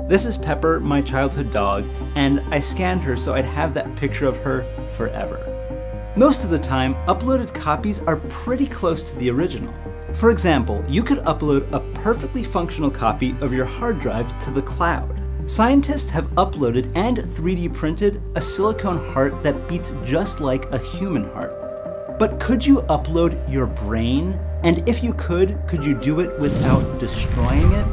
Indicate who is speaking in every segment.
Speaker 1: This is Pepper, my childhood dog, and I scanned her so I'd have that picture of her forever. Most of the time, uploaded copies are pretty close to the original. For example, you could upload a perfectly functional copy of your hard drive to the cloud. Scientists have uploaded and 3D printed a silicone heart that beats just like a human heart. But could you upload your brain? And if you could you do it without destroying it?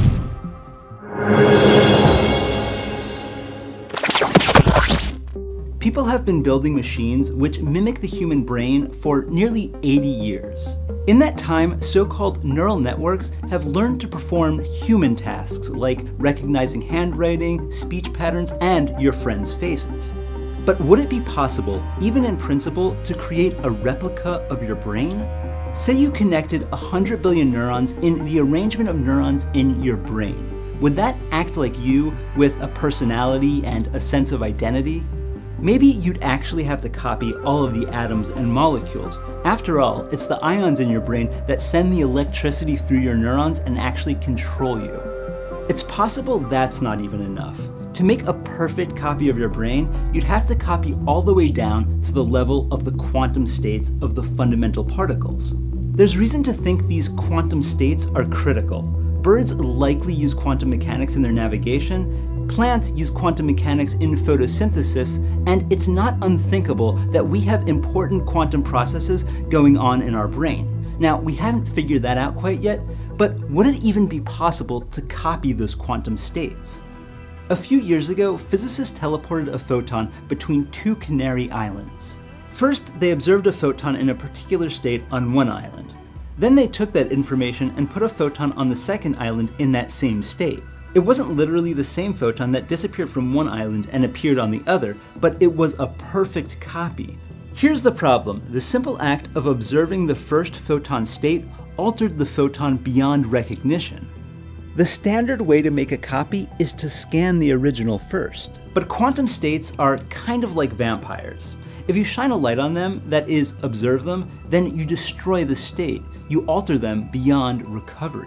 Speaker 1: People have been building machines which mimic the human brain for nearly 80 years. In that time, so-called neural networks have learned to perform human tasks like recognizing handwriting, speech patterns, and your friends' faces. But would it be possible, even in principle, to create a replica of your brain? Say you connected 100 billion neurons in the arrangement of neurons in your brain. Would that act like you with a personality and a sense of identity? Maybe you'd actually have to copy all of the atoms and molecules. After all, it's the ions in your brain that send the electricity through your neurons and actually control you. It's possible that's not even enough. To make a perfect copy of your brain, you'd have to copy all the way down to the level of the quantum states of the fundamental particles. There's reason to think these quantum states are critical. Birds likely use quantum mechanics in their navigation. Plants use quantum mechanics in photosynthesis, and it's not unthinkable that we have important quantum processes going on in our brain. Now, we haven't figured that out quite yet, but would it even be possible to copy those quantum states? A few years ago, physicists teleported a photon between two Canary Islands. First, they observed a photon in a particular state on one island. Then they took that information and put a photon on the second island in that same state. It wasn't literally the same photon that disappeared from one island and appeared on the other, but it was a perfect copy. Here's the problem. The simple act of observing the first photon state altered the photon beyond recognition. The standard way to make a copy is to scan the original first. But quantum states are kind of like vampires. If you shine a light on them, that is, observe them, then you destroy the state. You alter them beyond recovery.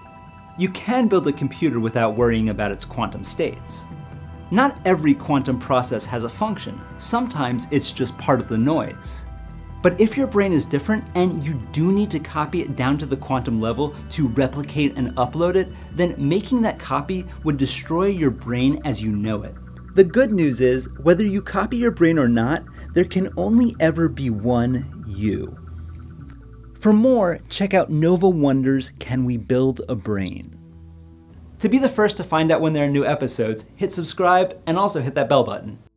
Speaker 1: You can build a computer without worrying about its quantum states. Not every quantum process has a function. Sometimes it's just part of the noise. But if your brain is different and you do need to copy it down to the quantum level to replicate and upload it, then making that copy would destroy your brain as you know it. The good news is, whether you copy your brain or not, there can only ever be one you. For more, check out Nova Wonders' Can We Build a Brain? To be the first to find out when there are new episodes, hit subscribe and also hit that bell button.